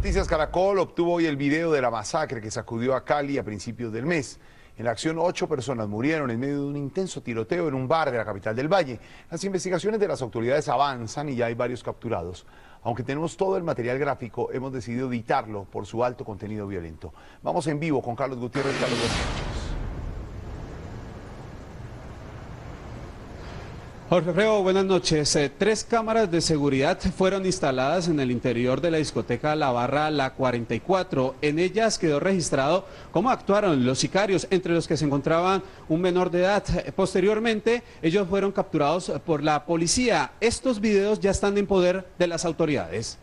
Noticias Caracol obtuvo hoy el video de la masacre que sacudió a Cali a principios del mes. En la acción, 8 personas murieron en medio de un intenso tiroteo en un bar de la capital del Valle. Las investigaciones de las autoridades avanzan y ya hay varios capturados. Aunque tenemos todo el material gráfico, hemos decidido editarlo por su alto contenido violento. Vamos en vivo con Carlos Gutiérrez. Carlos, buenas noches. Jorge Alfredo, buenas noches. 3 cámaras de seguridad fueron instaladas en el interior de la discoteca La Barra La 44. En ellas quedó registrado cómo actuaron los sicarios, entre los que se encontraban un menor de edad. Posteriormente, ellos fueron capturados por la policía. Estos videos ya están en poder de las autoridades.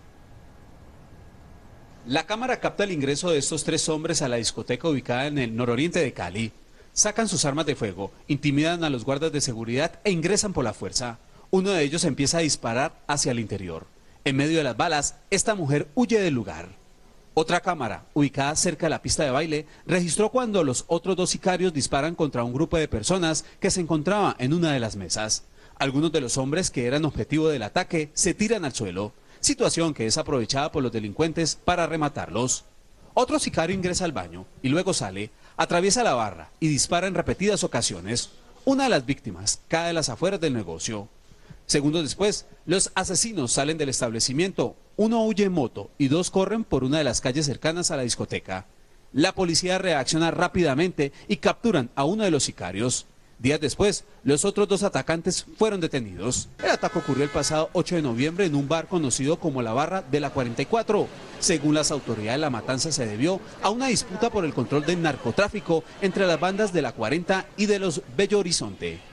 La cámara capta el ingreso de estos 3 hombres a la discoteca ubicada en el nororiente de Cali. Sacan sus armas de fuego, intimidan a los guardas de seguridad e ingresan por la fuerza. Uno de ellos empieza a disparar hacia el interior. En medio de las balas, esta mujer huye del lugar. Otra cámara, ubicada cerca de la pista de baile, registró cuando los otros 2 sicarios disparan contra un grupo de personas que se encontraba en una de las mesas. Algunos de los hombres que eran objetivo del ataque se tiran al suelo, situación que es aprovechada por los delincuentes para rematarlos. Otro sicario ingresa al baño y luego sale, atraviesa la barra y dispara en repetidas ocasiones. Una de las víctimas cae a las afueras del negocio. Segundos después, los asesinos salen del establecimiento. Uno huye en moto y 2 corren por una de las calles cercanas a la discoteca. La policía reacciona rápidamente y capturan a uno de los sicarios. Días después, los otros 2 atacantes fueron detenidos. El ataque ocurrió el pasado 8 de noviembre en un bar conocido como La Barra de la 44. Según las autoridades, la matanza se debió a una disputa por el control del narcotráfico entre las bandas de la 40 y de los Bello Horizonte.